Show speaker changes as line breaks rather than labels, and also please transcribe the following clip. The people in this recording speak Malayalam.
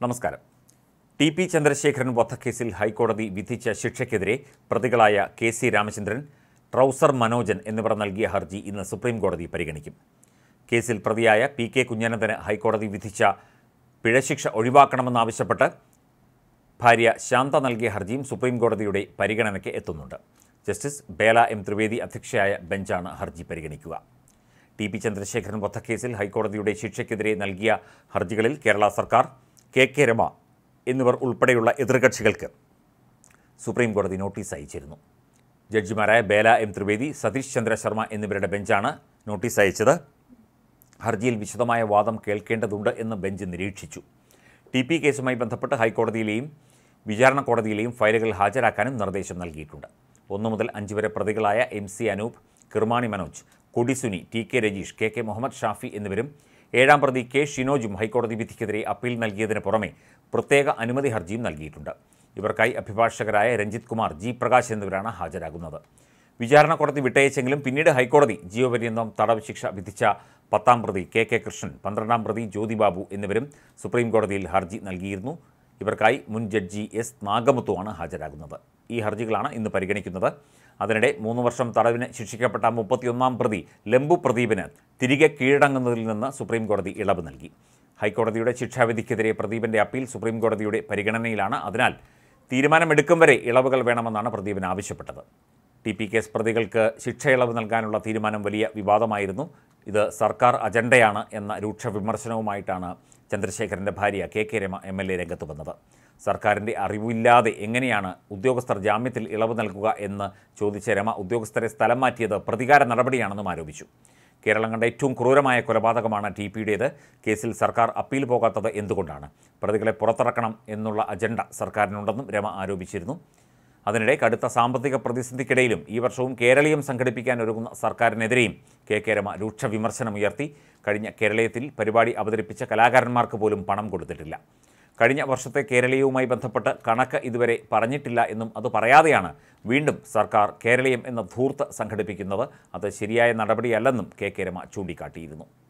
നമസ്കാരം. ടി.പി. ചന്ദ്രശേഖരൻ വധക്കേസിൽ ഹൈക്കോടതി വിധിച്ച ശിക്ഷയ്ക്കെതിരെ പ്രതികളായ കെ.സി. രാമചന്ദ്രൻ, ട്രൗസർ മനോജൻ എന്നിവർ നൽകിയ ഹർജി ഇന്ന് സുപ്രീം കോടതി പരിഗണിക്കും. കേസിൽ പ്രതിയായ പി.കെ. കുഞ്ഞനന്തന് ഹൈക്കോടതി വിധിച്ച പിഴശിക്ഷ ഒഴിവാക്കണമെന്നാവശ്യപ്പെട്ട് ഭാര്യ ശാന്ത നൽകിയ ഹർജിയും സുപ്രീം കോടതിയുടെ പരിഗണനയ്ക്ക് എത്തുന്നുണ്ട്. ജസ്റ്റിസ് ബേല എം ത്രിവേദി അധ്യക്ഷയായ ബെഞ്ചാണ് ഹർജി പരിഗണിക്കുക. ടി.പി. ചന്ദ്രശേഖരൻ വധക്കേസിൽ ഹൈക്കോടതിയുടെ ശിക്ഷയ്ക്കെതിരെ നൽകിയ ഹർജികളിൽ കേരള സർക്കാർ, കെ രമ എന്നിവർ ഉൾപ്പെടെയുള്ള എതിർകക്ഷികൾക്ക് സുപ്രീം കോടതി നോട്ടീസ് അയച്ചിരുന്നു. ജഡ്ജിമാരായ ബേല എം ത്രിവേദി, സതീഷ് ചന്ദ്ര ശർമ്മ എന്നിവരുടെ ബെഞ്ചാണ് നോട്ടീസ് അയച്ചത്. ഹർജിയിൽ വിശദമായ വാദം കേൾക്കേണ്ടതുണ്ട് എന്ന് ബെഞ്ച് നിരീക്ഷിച്ചു. ടി.പി. കേസുമായി ബന്ധപ്പെട്ട് ഹൈക്കോടതിയിലെയും വിചാരണ കോടതിയിലെയും ഫയലുകൾ ഹാജരാക്കാനും നിർദ്ദേശം നൽകിയിട്ടുണ്ട്. 1 മുതൽ 5 വരെ പ്രതികളായ M C. Anoop, Kirmani Manoj, Kodisuni, T K. Rajeesh, K Muhammad Shafi എന്നിവരും 7-ാം പ്രതി കെ ഷിനോജും ഹൈക്കോടതി വിധിക്കെതിരെ അപ്പീൽ നൽകിയതിന് പുറമെ പ്രത്യേക അനുമതി ഹർജിയും നൽകിയിട്ടുണ്ട്. ഇവർക്കായി അഭിഭാഷകരായ രഞ്ജിത് കുമാർ, ജി പ്രകാശ് എന്നിവരാണ് ഹാജരാകുന്നത്. വിചാരണ കോടതി വിട്ടയച്ചെങ്കിലും പിന്നീട് ഹൈക്കോടതി ജീവപര്യന്തം തടവ് ശിക്ഷ വിധിച്ച 10-ാം പ്രതി കെ കൃഷ്ണൻ, 12-ാം പ്രതി ജ്യോതി ബാബു എന്നിവരും സുപ്രീം കോടതിയിൽ ഹർജി നൽകിയിരുന്നു. ഇവർക്കായി മുൻ ജഡ്ജി എസ് നാഗമുത്തുവാണ് ഹാജരാകുന്നത്. ഈ ഹർജികളാണ് ഇന്ന് പരിഗണിക്കുന്നത്. അതിനിടെ 3 വർഷം തടവിന് ശിക്ഷിക്കപ്പെട്ട 31-ാം പ്രതി ലംബു പ്രദീപിന് തിരികെ കീഴടങ്ങുന്നതിൽ നിന്ന് സുപ്രീം കോടതി ഇളവ് നൽകി. ഹൈക്കോടതിയുടെ ശിക്ഷാവിധിക്കെതിരെ പ്രദീപിൻ്റെ അപ്പീൽ സുപ്രീം കോടതിയുടെ പരിഗണനയിലാണ്. അതിനാൽ തീരുമാനമെടുക്കും വരെ ഇളവുകൾ വേണമെന്നാണ് പ്രദീപിന് ആവശ്യപ്പെട്ടത്. ടി.പി. കേസ് പ്രതികൾക്ക് ശിക്ഷയിളവ് നൽകാനുള്ള തീരുമാനം വലിയ വിവാദമായിരുന്നു. ഇത് സർക്കാർ അജണ്ടയാണ് എന്ന രൂക്ഷ വിമർശനവുമായിട്ടാണ് ചന്ദ്രശേഖരൻ്റെ ഭാര്യ കെ രമ MLA രംഗത്ത് വന്നത്. സർക്കാരിൻ്റെ അറിവില്ലാതെ എങ്ങനെയാണ് ഉദ്യോഗസ്ഥർ ജാമ്യത്തിൽ ഇളവ് നൽകുക എന്ന് ചോദിച്ച രമ ഉദ്യോഗസ്ഥരെ സ്ഥലം മാറ്റിയത് പ്രതികാര നടപടിയാണെന്നും ആരോപിച്ചു. കേരളം കണ്ട ഏറ്റവും ക്രൂരമായ കൊലപാതകമാണ് ടി.പിയുടേത്. കേസിൽ സർക്കാർ അപ്പീൽ പോകാത്തത് എന്തുകൊണ്ടാണ്? പ്രതികളെ പുറത്തിറക്കണം എന്നുള്ള അജണ്ട സർക്കാരിനുണ്ടെന്നും രമ ആരോപിച്ചിരുന്നു. അതിനിടെ കടുത്ത സാമ്പത്തിക പ്രതിസന്ധിക്കിടയിലും ഈ വർഷവും കേരളീയം സംഘടിപ്പിക്കാൻ ഒരുങ്ങുന്ന സർക്കാരിനെതിരെയും കെ രമ രൂക്ഷ വിമർശനമുയർത്തി. കഴിഞ്ഞ കേരളീയത്തിൽ പരിപാടി അവതരിപ്പിച്ച കലാകാരന്മാർക്ക് പോലും പണം കൊടുത്തിട്ടില്ല. കഴിഞ്ഞ വർഷത്തെ കേരളീയവുമായി ബന്ധപ്പെട്ട് കണക്ക് ഇതുവരെ പറഞ്ഞിട്ടില്ല എന്നും അത് പറയാതെയാണ് വീണ്ടും സർക്കാർ കേരളീയം എന്ന ധൂർത്ത് സംഘടിപ്പിക്കുന്നത്. അത് ശരിയായ നടപടിയല്ലെന്നും കെ രമ ചൂണ്ടിക്കാട്ടിയിരുന്നു.